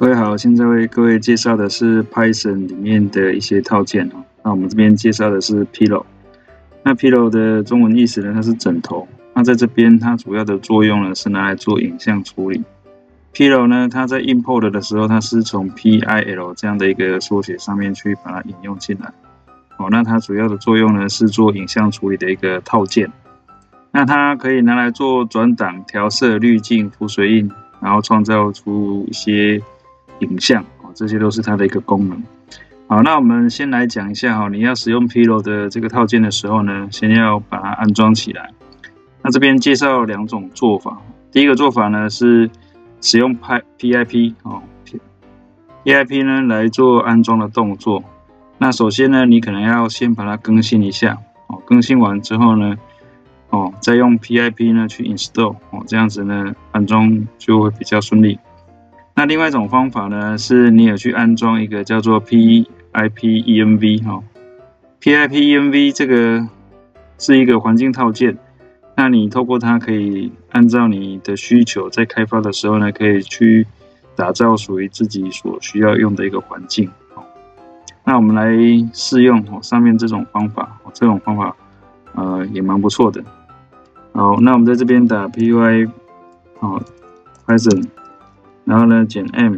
各位好，现在为各位介绍的是 Python 里面的一些套件哦。那我们这边介绍的是 Pillow。那 Pillow 的中文意思呢，它是枕头。那在这边它主要的作用呢是拿来做影像处理。Pillow 呢，它在 import 的时候，它是从 PIL 这样的一个缩写上面去把它引用进来。哦，那它主要的作用呢是做影像处理的一个套件。那它可以拿来做转档、调色、滤镜、浮水印，然后创造出一些影像，这些都是它的一个功能。好，那我们先来讲一下你要使用 Pillow 的这个套件的时候呢，先要把它安装起来。那这边介绍两种做法。第一个做法呢是使用 PIP PIP 呢来做安装的动作。那首先呢，你可能要先把它更新一下，更新完之后呢，再用 PIP 呢去 install， 这样子呢安装就会比较顺利。那另外一种方法呢，是你有去安装一个叫做 PIP ENV PIP ENV 这个是一个环境套件，那你透过它可以按照你的需求，在开发的时候呢，可以去打造属于自己所需要用的一个环境。那我们来试用上面这种方法，这种方法也蛮不错的。好，那我们在这边打 py Python， 然后呢减 m，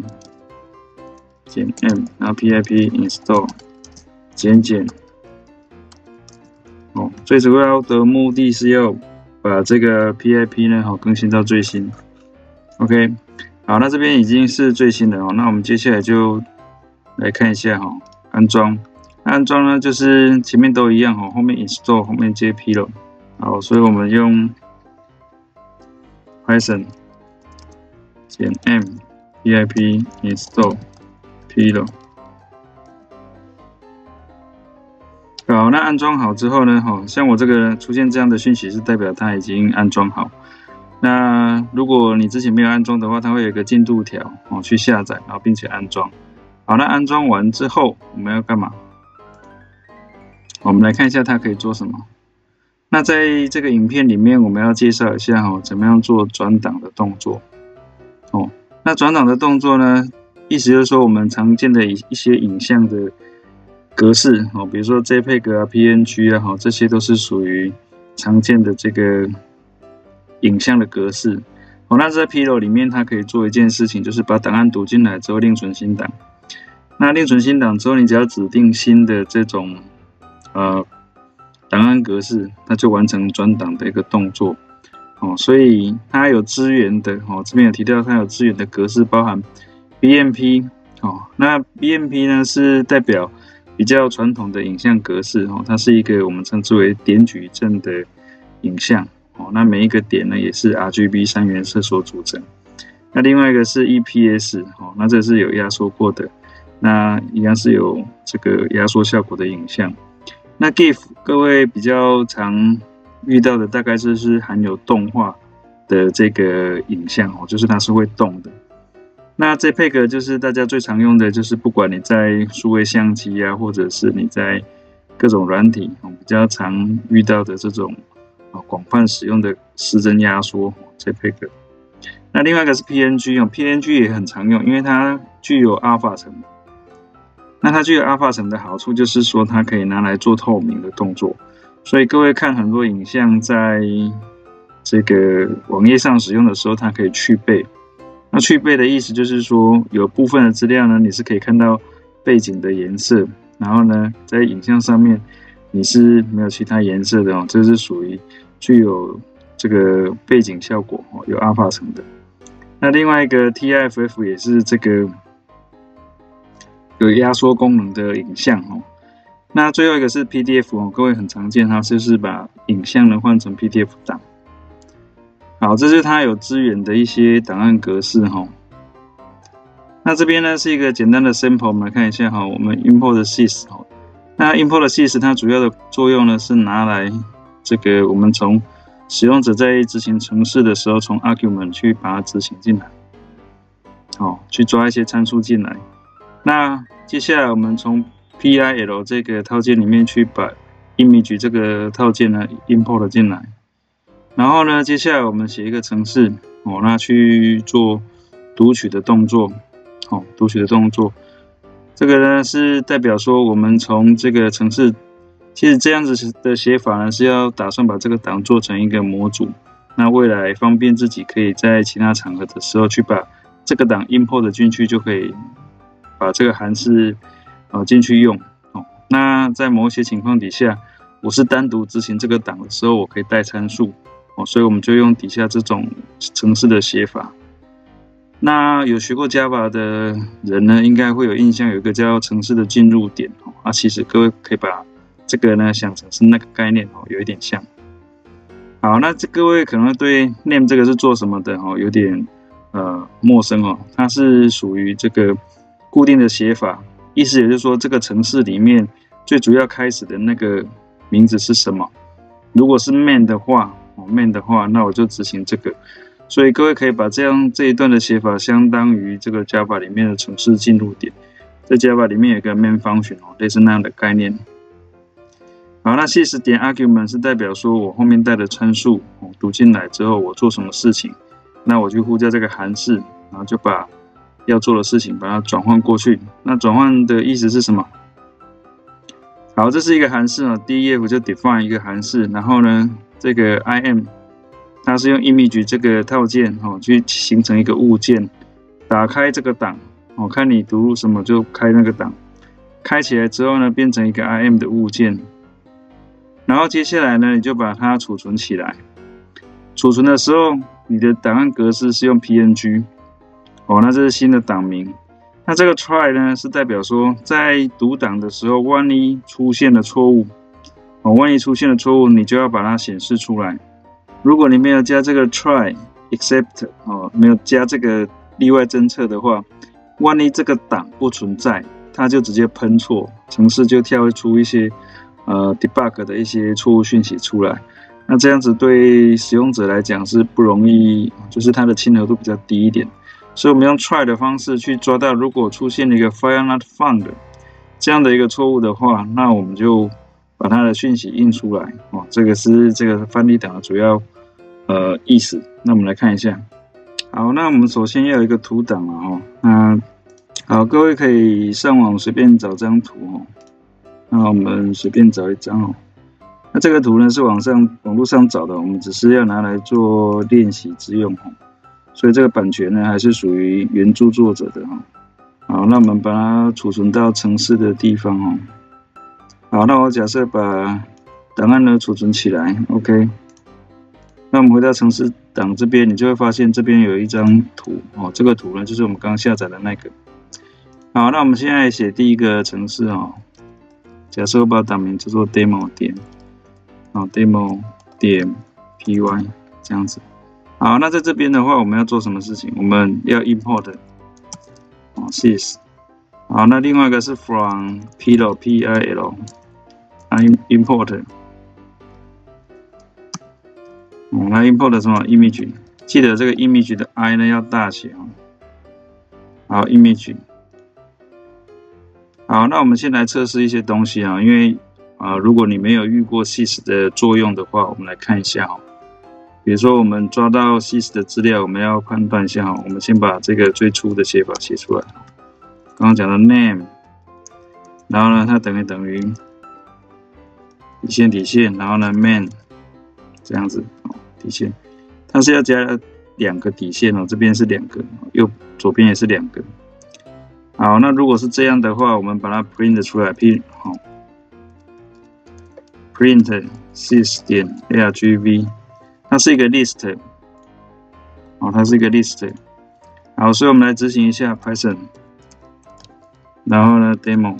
然后 pip install 减最主要的目的是要把这个 pip 呢更新到最新。OK， 好，那这边已经是最新的那我们接下来就来看一下安装。安装呢就是前面都一样后面 install 后面接 Pillow。好，所以我们用 Python 减 m pip install Pillow。好，那安装好之后呢，像我这个出现这样的讯息是代表它已经安装好。那如果你之前没有安装的话，它会有一个进度条去下载，然后并且安装。好，那安装完之后我们要干嘛？我们来看一下它可以做什么。那在这个影片里面，我们要介绍一下怎么样做转档的动作。那转档的动作呢，意思就是说我们常见的一些影像的格式比如说 JPEG 啊、PNG 啊这些都是属于常见的这个影像的格式。那在 Pillow 里面，它可以做一件事情，就是把档案读进来之后另存新档。那另存新档之后，你只要指定新的这种档案格式，它就完成转档的一个动作。所以它有支援的这边有提到它有支援的格式，包含 BMP。那 BMP 呢是代表比较传统的影像格式它是一个我们称之为点矩阵的影像那每一个点呢也是 RGB 3原色所组成。那另外一个是 EPS 那这是有压缩过的，那一样是有这个压缩效果的影像。那 GIF 各位比较常遇到的大概就是含有动画的这个影像就是它是会动的。那 JPEG 就是大家最常用的，就是不管你在数位相机啊，或者是你在各种软体比较常遇到的这种广泛使用的失真压缩 JPEG。那另外一个是 PNG 也很常用，因为它具有阿尔法层。那它具有阿尔法层的好处就是说它可以拿来做透明的动作，所以各位看很多影像在这个网页上使用的时候，它可以去背。那去背的意思就是说，有部分的资料呢，你是可以看到背景的颜色，然后呢，在影像上面你是没有其他颜色的这是属于具有这个背景效果有阿尔法层的。那另外一个 TIFF 也是这个有压缩功能的影像那最后一个是 PDF 各位很常见，它就是把影像呢换成 PDF 档。好，这是它有支援的一些档案格式那这边呢是一个简单的 sample， 我们来看一下我们 import sys 那 import sys 它主要的作用呢是拿来这个我们从使用者在执行程式的时候，从 argument 去把它执行进来，去抓一些参数进来。那接下来我们从 PIL 这个套件里面去把 image 这个套件呢 import 进来。然后呢，接下来我们写一个程式那去做读取的动作读取的动作。这个呢是代表说我们从这个程式，其实这样子的写法呢是要打算把这个档做成一个模组，那未来方便自己可以在其他场合的时候去把这个档 import 进去，就可以把这个函式进去用。那在某些情况底下，我是单独执行这个档的时候，我可以带参数，所以我们就用底下这种程式的写法。那有学过 Java 的人呢，应该会有印象，有一个叫程式的进入点其实各位可以把这个呢想成是那个概念有一点像。好，那各位可能对 name 这个是做什么的有点陌生它是属于这个固定的写法，意思也就是说这个程式里面最主要开始的那个名字是什么。如果是 main 的话，那我就执行这个。所以各位可以把这一段的写法相当于这个 Java 里面的程式进入点，在 Java 里面有一个 main function 类似那样的概念。好，那sys点 argument 是代表说我后面带的参数读进来之后，我做什么事情，那我就呼叫这个函式，然后就把要做的事情把它转换过去。那转换的意思是什么？好，这是一个函式def 就 define 一个函式，然后呢，这个 im 它是用 image 这个套件去形成一个物件，打开这个档看你读入什么就开那个档，开起来之后呢，变成一个 im 的物件，然后接下来呢，你就把它储存起来。储存的时候，你的档案格式是用 png 那这是新的档名。那这个 try 呢，是代表说在读档的时候，万一出现了错误你就要把它显示出来。如果你没有加这个 try except 没有加这个例外侦测的话，万一这个档不存在，它就直接喷错，程式就跳出一些debug 的一些错误讯息出来。那这样子对使用者来讲是不容易，就是它的亲和度比较低一点。所以我们用 try 的方式去抓到，如果出现了一个 file not found 这样的一个错误的话，那我们就把它的讯息印出来这个是这个翻译档的主要意思。那我们来看一下。好，那我们首先要有一个图档好，各位可以上网随便找张图那我们随便找一张那这个图呢是网络上找的，我们只是要拿来做练习之用所以这个版权呢还是属于原著作者的好，那我们把它储存到程式的地方好，那我假设把档案呢储存起来 ，OK。那我们回到程式档这边，你就会发现这边有一张图这个图呢就是我们刚刚下载的那个。好，那我们现在写第一个程式假设我把档名叫做 demo 点demo 点 py 这样子。好，那在这边的话，我们要做什么事情？我们要 import sys。好，那另外一个是 from pil import。那 import 什么 image？ 记得这个 image 的 i 呢要大写好 image。好，那我们先来测试一些东西因为如果你没有遇过 sys 的作用的话，我们来看一下比如说我们抓到 sys 的资料，我们要判断一下我们先把这个最初的写法写出来。刚刚讲的 name， 然后呢它等于底线，然后呢 main 这样子底线，它是要加2个底线这边是2个，左边也是2个。好，那如果是这样的话，我们把它 print 出来，print sys 点 argv， 它是一个 list， 它是一个 list。好，所以我们来执行一下 Python， 然后呢 demo，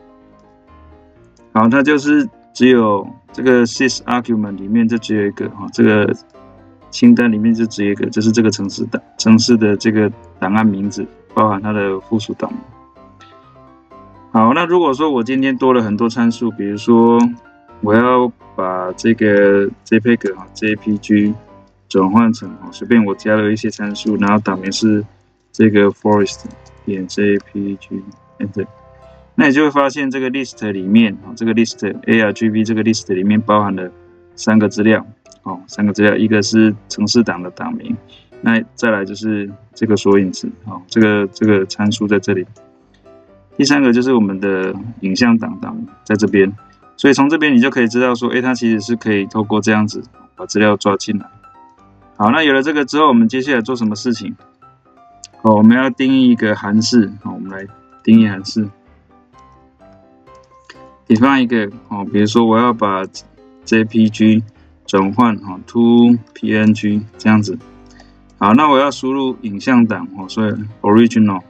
好，它就是只有这个 sys argument 里面就只有一个这个清单里面就只有一个，就是这个程式的这个档案名字，包含它的附属档。好，那如果说我今天多了很多参数，比如说我要把这个 JPG 转换成随便我加了一些参数，然后档名是这个 forest 点 JPG enter， 那你就会发现这个 list 里面这个 list argv 这个 list 里面包含了3个资料3个资料，一个是程式档的档名， 那再来就是这个索引值，哦，这个参数在这里。第三个就是我们的影像档在这边，所以从这边你就可以知道说，它其实是可以透过这样子把资料抓进来。好，那有了这个之后，我们接下来做什么事情？哦，我们要定义一个函式，好，我们来定义函式。define一个，哦，比如说我要把 JPG 转换to PNG 这样子。好，那我要输入影像档，所以 original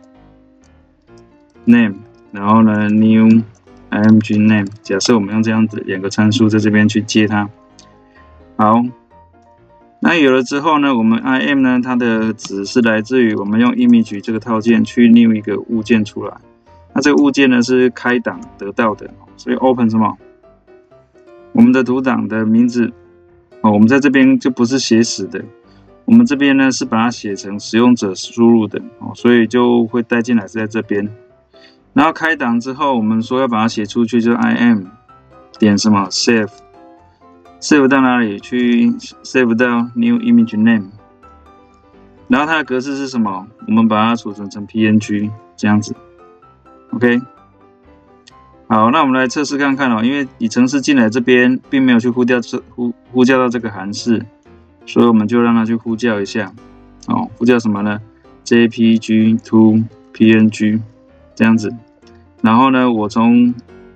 name， 然后呢 new img name， 假设我们用这样子2个参数在这边去接它。好。那有了之后呢，我们 im 呢，它的值是来自于我们用 image 这个套件去 new 一个物件出来。那这个物件呢是开档得到的，所以 open 什么？我们的图档的名字，我们在这边就不是写死的，我们这边呢是把它写成使用者输入的，所以就会带进来是在这边。然后开档之后，我们说要把它写出去，就 im 点什么 save。save 到哪里去 ？save 到 new image name， 然后它的格式是什么？我们把它储存成 PNG 这样子 ，OK。好，那我们来测试看看因为你程式进来这边并没有去呼叫到这个函式，所以我们就让它去呼叫一下，呼叫什么呢 ？JPG to PNG 这样子，然后呢，我从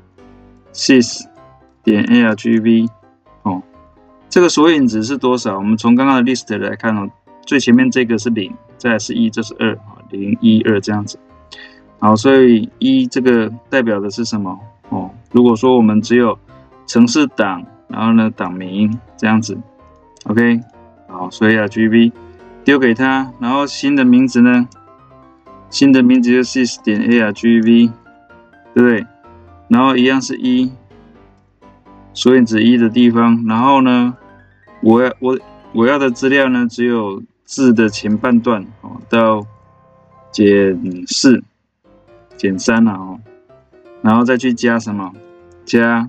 sys 点 argv。这个索引值是多少？我们从刚刚的 list 来看最前面这个是0，再来是1，这是2，0、1、2这样子。好，所以1这个代表的是什么？如果说我们只有程式档，然后呢档名这样子 ，OK， 好，所以RGB 丢给它，然后新的名字呢？新的名字就是 sys 点 argv， 对不对？然后一样是1，索引值1的地方，然后呢？我要的资料呢，只有字的前半段到减4、减3然后再去加什么？加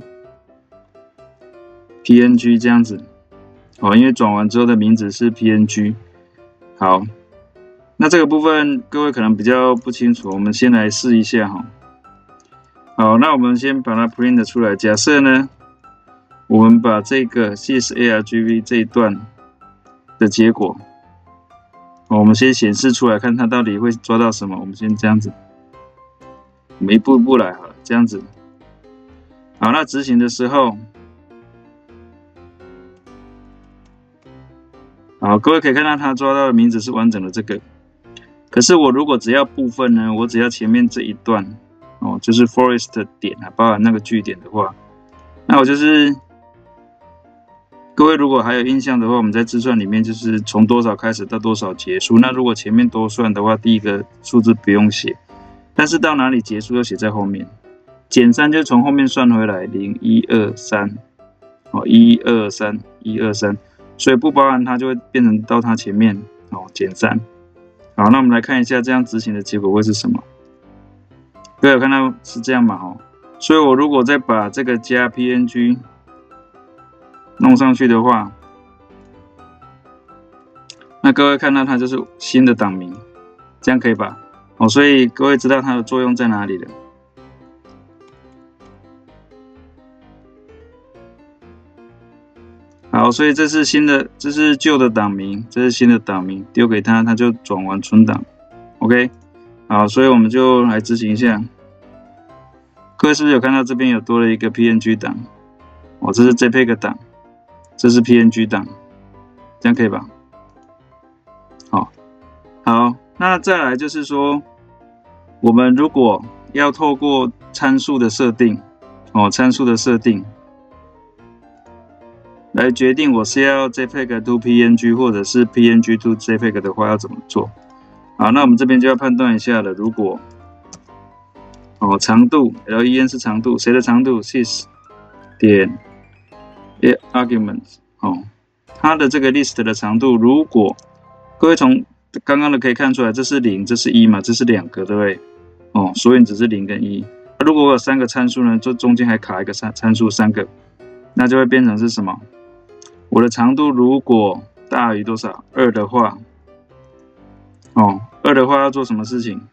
PNG 这样子因为转完之后的名字是 PNG。好，那这个部分各位可能比较不清楚，我们先来试一下好，那我们先把它 print 出来。假设呢？我们把这个 sys.argv 这一段的结果，我们先显示出来，看它到底会抓到什么。我们先这样子，我们一步一步来好了，这样子。好，那执行的时候，好，各位可以看到它抓到的名字是完整的这个。可是我如果只要部分呢，我只要前面这一段就是 forest 点包含那个句点的话，那我就是。各位如果还有印象的话，我们在字算里面就是从多少开始到多少结束。那如果前面多算的话，第一个数字不用写，但是到哪里结束要写在后面。减3就从后面算回来，0、1、2、3，1、2、3、1、2、3，所以不包含它就会变成到它前面减3。好，那我们来看一下这样执行的结果会是什么。各位有看到是这样嘛？所以我如果再把这个加 PNG。弄上去的话，那各位看到它就是新的档名，这样可以吧？所以各位知道它的作用在哪里了。好，所以这是新的，这是旧的档名，这是新的档名，丢给它，它就转完存档。OK， 好，所以我们就来执行一下。各位是不是有看到这边有多了一个 PNG 档？这是 JPEG 档。这是 PNG 档，这样可以吧？好，那再来就是说，我们如果要透过参数的设定，参数的设定来决定我是要 JPEG to PNG 或者是 PNG to JPEG 的话，要怎么做？好，那我们这边就要判断一下了。如果长度 len 是长度，谁的长度 sys 点arguments 它的这个 list 的长度，如果各位从刚刚的可以看出来，这是0，这是1嘛，这是2个，对不对？索引值是0跟1。如果我有3个参数呢，就中间还卡一个参数3个，那就会变成是什么？我的长度如果大于多少？2的话， 哦，2的话要做什么事情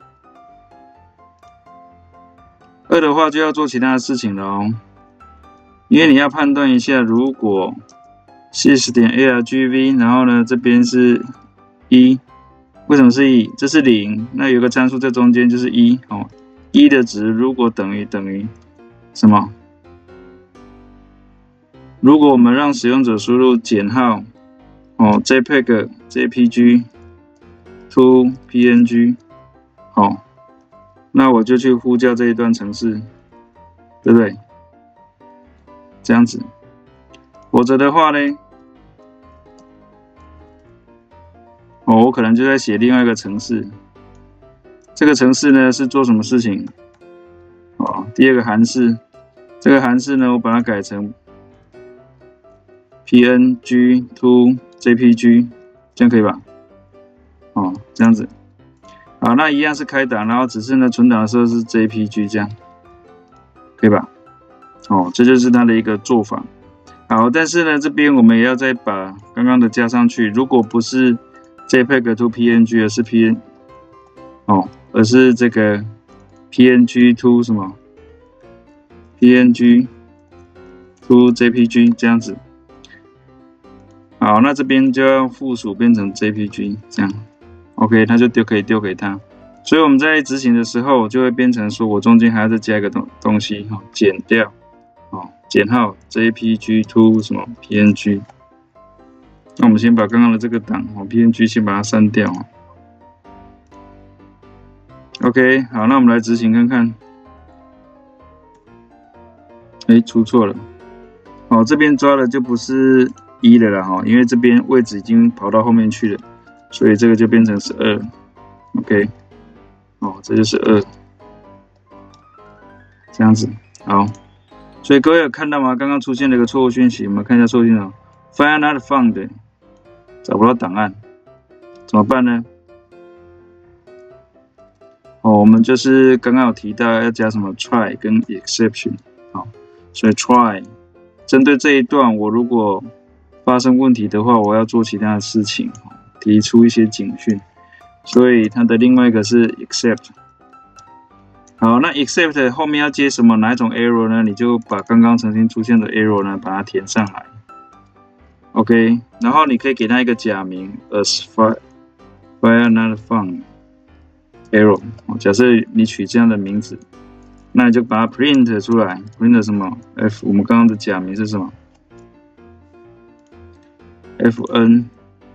？2的话就要做其他的事情了哦，因为你要判断一下，如果 sys.argv， 然后呢这边是1，为什么是1？这是0，那有个参数在中间就是1哦。1的值如果等于什么？如果我们让使用者输入减号哦 JPEG JPG to PNG 哦，那我就去呼叫这一段程式，对不对？这样子，否则的话呢，我可能就在写另外一个程式。这个程式呢是做什么事情？第2个函式，这个函式呢，我把它改成 PNG to JPG， 这样可以吧？这样子。好，那一样是开档，然后只是呢存档的时候是 JPG， 这样可以吧？这就是它的一个做法。好，但是呢这边我们也要再把刚刚的加上去。如果不是 JPEG to PNG， 而是这个 PNG to 什么 PNG to JPG 这样子。好，那这边就要附属变成 JPG 这样 ，OK， 它就可以丢给它。所以我们在执行的时候就会变成说我中间还要再加一个东西减掉减号 JPG to 什么 PNG。那我们先把刚刚的这个档PNG 先把它删掉。OK， 好，那我们来执行看看。出错了。这边抓的就不是1了啦因为这边位置已经跑到后面去了，所以这个就变成是2。OK， 这就是2，这样子。好，所以各位有看到吗？刚刚出现了一个错误讯息，我们看一下错误讯息 ，File not found， 找不到档案，怎么办呢？我们就是刚刚有提到要加什么 try 跟 exception， 所以 try 针对这一段，我如果发生问题的话，我要做其他的事情，提出一些警讯，所以它的另外一个是 except。好，那 except 后面要接什么哪一种 error 呢？你就把刚刚曾经出现的 error 呢，把它填上来。OK， 然后你可以给它一个假名 as file not found error。假设你取这样的名字，那你就把它 print 出来 ，print 什么 ？F， 我们刚刚的假名是什么 ？FN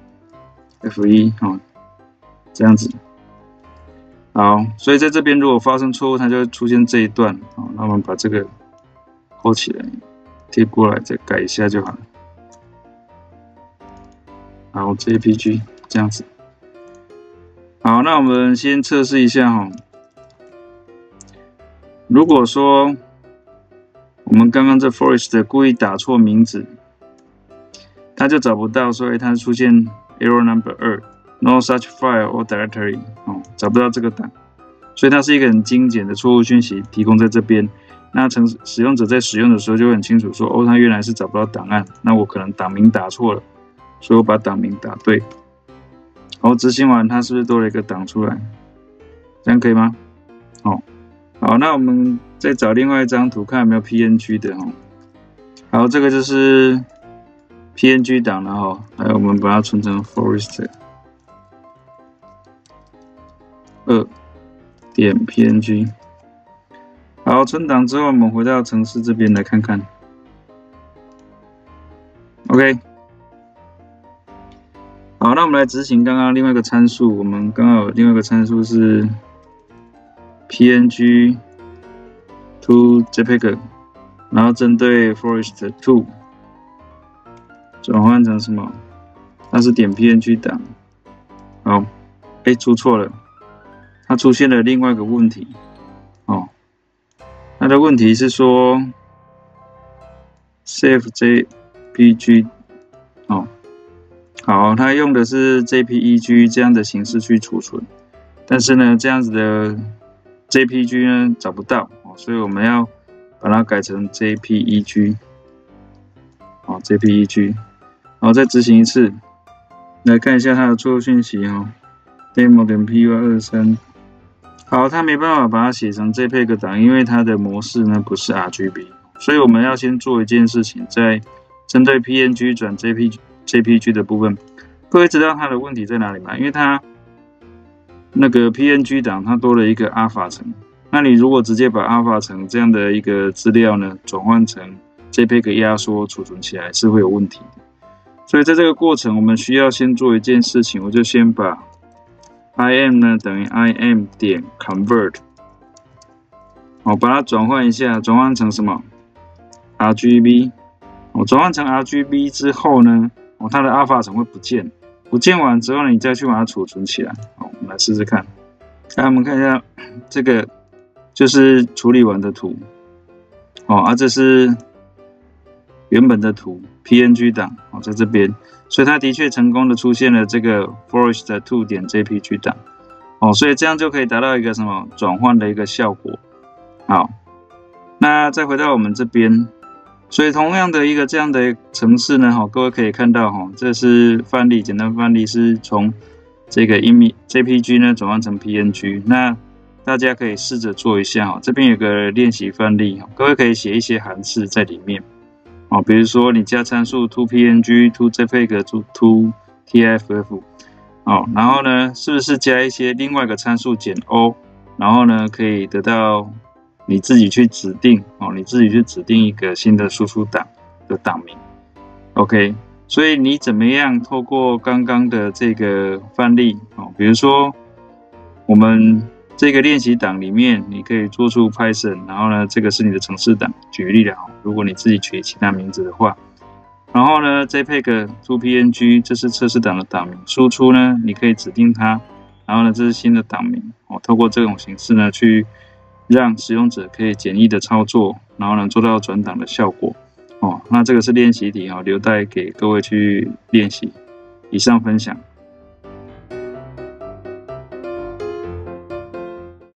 F1 这样子。好，所以在这边如果发生错误，它就会出现这一段。那我们把这个扣起来，贴过来，再改一下就好了。好 ，JPG 这样子。好，那我们先测试一下如果说我们刚刚这 forest 故意打错名字，它就找不到，所以它出现 error number 2。No such file or directory， 找不到这个档，所以它是一个很精简的错误讯息提供在这边。那使用者在使用的时候就会很清楚说，它原来是找不到档案，那我可能档名打错了，所以我把档名打对。执行完它是不是多了一个档出来？这样可以吗？好，那我们再找另外一张图看有没有 PNG 的好，这个就是 PNG 档了还有我们把它存成 forest。2.png， 好，存档之后，我们回到程式这边来看看。OK， 好，那我们来执行刚刚另外一个参数。我们刚刚有另外一个参数是 png to jpeg， 然后针对 forest to 转换成什么？它是.png 档。好，出错了。它出现了另外一个问题，它的问题是说 save jpg， 好，它用的是 jpeg 这样的形式去储存，但是呢，这样子的 jpg 呢找不到，所以我们要把它改成 jpeg， jpeg， 好，再执行一次，来看一下它的错误讯息 demo.py23。好，它没办法把它写成 JPEG 档，因为它的模式呢不是 RGB， 所以我们要先做一件事情，在针对 PNG 转 JPG 的部分，各位知道它的问题在哪里吗？因为它那个 PNG 档它多了一个 alpha 层，那你如果直接把 alpha 层这样的一个资料呢转换成 JPEG 压缩储存起来是会有问题的。所以在这个过程，我们需要先做一件事情，我就先把 im 呢等于 im 点 convert， 我把它转换一下，转换成什么 RGB， 我转换成 RGB 之后呢，它的 alpha 层会不见，不见完之后呢，你再去把它储存起来。好，我们来试试看。来，我们看一下这个就是处理完的图，这是原本的图 PNG 档，在这边，所以它的确成功的出现了这个 forest2.jpg 档，所以这样就可以达到一个什么转换的一个效果。好，那再回到我们这边，所以同样的一个这样的程式呢，各位可以看到，这是范例，简单范例是从这个 JPG 呢转换成 PNG， 那大家可以试着做一下，这边有个练习范例，各位可以写一些函式在里面。比如说你加参数 toPNG、toJPEG、toTIFF， 然后呢，是不是加一些另外一个参数减 O， 然后呢，可以得到你自己去指定，你自己去指定一个新的输出档的档名 ，OK， 所以你怎么样透过刚刚的这个范例，比如说我们这个练习档里面，你可以做出 Python， 然后呢，这个是你的程式档。举例了，如果你自己取其他名字的话，然后呢 ，JPEG toPNG 这是测试档的档名，输出呢，你可以指定它，然后呢，这是新的档名。透过这种形式呢，去让使用者可以简易的操作，然后呢，做到转档的效果。那这个是练习题，留待给各位去练习。以上分享。